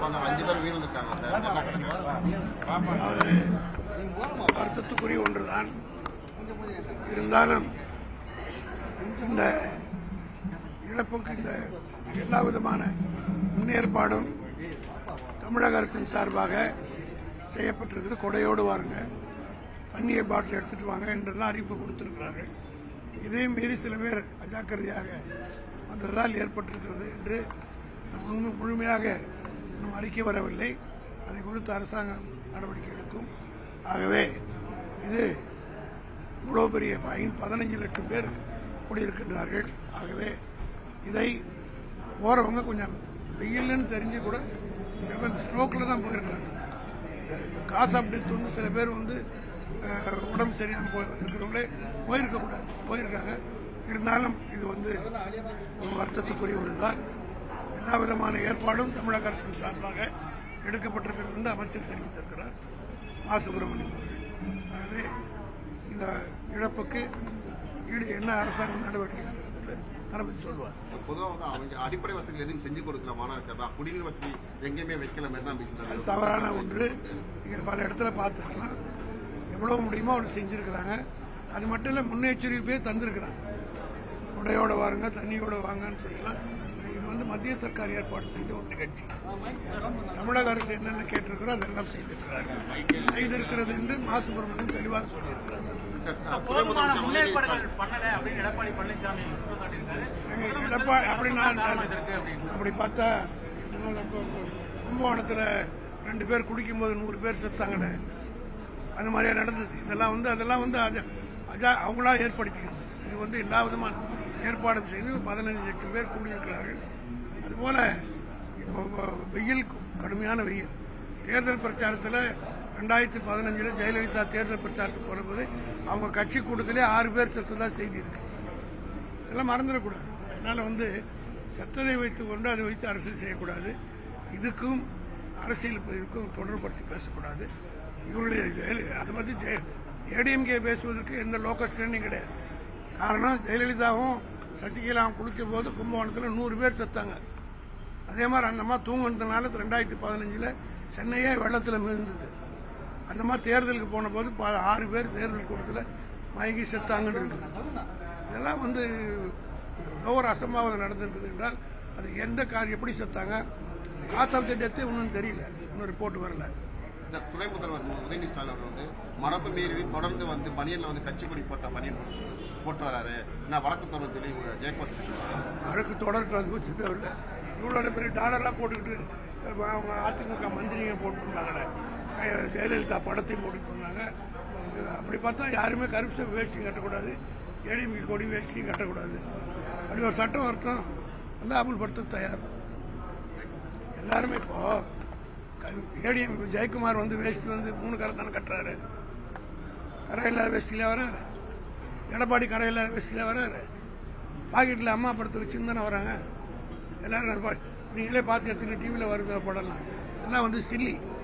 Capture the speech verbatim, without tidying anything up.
வருத்தத்துக்குரிய ஒன்றுதான். இருந்தாலும் இந்த இழப்புக்கு இந்த எல்லா விதமான முன்னேற்பாடும் தமிழக அரசின் சார்பாக செய்யப்பட்டிருக்கிறது. கொடையோடு வாருங்க, தண்ணியை பாட்டில் எடுத்துட்டு வாங்க என்றெல்லாம் அறிவிப்பு கொடுத்திருக்கிறார்கள். இதே மீறி சில பேர் அஜாக்கிரதையாக வந்ததால் ஏற்பட்டிருக்கிறது என்று முழுமையாக இன்னும் அறிக்கை வரவில்லை. அதை குறித்து அரசாங்கம் நடவடிக்கை எடுக்கும். ஆகவே இது இவ்வளவு பெரிய பதினைஞ்சு லட்சம் பேர் கூடியிருக்கின்றார்கள். ஆகவே இதை போறவங்க கொஞ்சம் வெயில்னு தெரிஞ்சு கூட சில பேர் ஸ்ட்ரோக்கில் தான் போயிருக்கிறாங்க. காசு அப்படி வந்து சில பேர் வந்து உடம்பு சரியான போய் இருக்கிறவங்களே போயிருக்கக்கூடாது, போயிருக்காங்க. இருந்தாலும் இது வந்து வருத்தத்துக்குரிய ஒன்றுதான். எல்லா விதமான ஏற்பாடும் தமிழக அரசின் சார்பாக எடுக்கப்பட்டிருக்கிறது என்று அமைச்சர் தெரிவித்திருக்கிறார் மா சுப்பிரமணியன் அவர்கள். ஆகவே இந்த இழப்புக்கு ஈடு என்ன அரசாங்கம் நடவடிக்கை எடுக்கிறது தளபதி சொல்வார். பொதுவாக அடிப்படை வசதிகள் எதுவும் செஞ்சு கொடுக்கல மாநகர குடிநீர் வசதி எங்கேயுமே வைக்கல. தவறான ஒன்று. நீங்கள் பல இடத்துல பார்த்துருக்கலாம். எவ்வளவு முடியுமோ அவங்க செஞ்சிருக்கிறாங்க. அது மட்டும் இல்லை, முன்னெச்சரிக்கையே தந்திருக்கிறாங்க. உடையோட வாருங்க, தண்ணியோட வாங்கன்னு சொல்லலாம். இது வந்து மத்திய சர்க்கார் ஏற்பாடு செய்த ஒரு நிகழ்ச்சி. தமிழக அரசு என்னென்ன கேட்டிருக்கிறோ அதெல்லாம் செய்திருக்கிறார்கள். செய்திருக்கிறது என்று மா சுப்பிரமணியன் தெளிவாக சொல்லியிருக்கிறார். அப்படி நான் அப்படி பார்த்தா கும்பகோணத்தில் ரெண்டு பேர் குடிக்கும் போது நூறு பேர் செத்தாங்கன்னு அது மாதிரியா நடந்தது. இதெல்லாம் வந்து அதெல்லாம் வந்து அஜா அவங்களா ஏற்படுத்திக்கிறது. இது வந்து எல்லா விதமான ஏற்பாடு செய்து பதினைந்து லட்சம் பேர் கூடியிருக்கிறார்கள். அதுபோல வெயில், கடுமையான வெயில். தேர்தல் பிரச்சாரத்தில் ரெண்டாயிரத்தி பதினஞ்சுல ஜெயலலிதா தேர்தல் பிரச்சாரத்துக்கு போனபோது அவங்க கட்சி கூட்டத்திலே ஆறு பேர் செத்ததா செய்தி இருக்கு. இதெல்லாம் மறந்துடக்கூடாது. அதனால வந்து செத்ததை வைத்துக் கொண்டு அதை வைத்து அரசியல் செய்யக்கூடாது. இதுக்கும் அரசியல் இதுக்கும் தொடர்படுத்தி பேசக்கூடாது. இவருடைய அதை பற்றி ஏடிஎம்கே பேசுவதற்கு எந்த லோக்கல் ஸ்டாண்டிங் கிடையாது. காரணம், ஜெயலலிதாவும் சசிகலாவும் குளிச்ச போது கும்பகோணத்தில் நூறு பேர் செத்தாங்க. அதே மாதிரி அந்த மாதிரி தூங்கினதுனால ரெண்டாயிரத்தி பதினஞ்சுல சென்னையே வெள்ளத்தில் மிதந்தது. அந்த மாதிரி தேர்தலுக்கு போன போது ஆறு பேர் தேர்தல் கூட்டத்தில் மயங்கி செத்தாங்கன்னு இருக்குது. இதெல்லாம் வந்து ஒரு அசம்பாவிதம் நடந்திருக்குது என்றால் அது எந்த கார் எப்படி செத்தாங்க, காஸ் ஆஃப் தி டெத் இன்னும் தெரியல, இன்னும் ரிப்போர்ட் வரல. துணை முதல்வர் உதயநிதி ஸ்டாலின் அவர் வந்து மரபு மீறி தொடர்ந்து வந்து பனியன்ல வந்து கட்சி கொடி போட்ட பனியன் போட்டு வராரு. நான் வழக்கு தொடர்ந்து சொல்லி ஜெயக்குமார் வழக்கு தொடர்ந்து தெரியல. இவ்வளோ பெரிய டாலர்லாம் போட்டுக்கிட்டு அவங்க அதிமுக மந்திரிங்க போட்டுருந்தாங்க, ஜெயலலிதா படத்தையும் போட்டுட்டு இருந்தாங்க. அப்படி பார்த்தா யாருமே கருப்பு வேஷ்டியும் கட்டக்கூடாது, ஏடிஎம்கே கொடி வேஷ்டியும் கட்டக்கூடாது. அப்படி ஒரு சட்டம் இருக்கும் வந்து அமல்படுத்த தயார். எல்லாருமே இப்போ ஏடிஎம் ஜெயக்குமார் வந்து வேஷ்டி வந்து மூணு கரை தானே கட்டுறாரு. கரையில்லாத வேஷ்டியில வராரு. எடப்பாடி கரையில்லாத வேஷ்டியில வராரு. பாக்கெட்டில் அம்மா படத்தை வச்சுன்னு தானே வராங்க எல்லாரும். நீங்களே பார்த்து எத்தனை டிவியில் வருது படம்லாம். எல்லாம் வந்து சில்லி.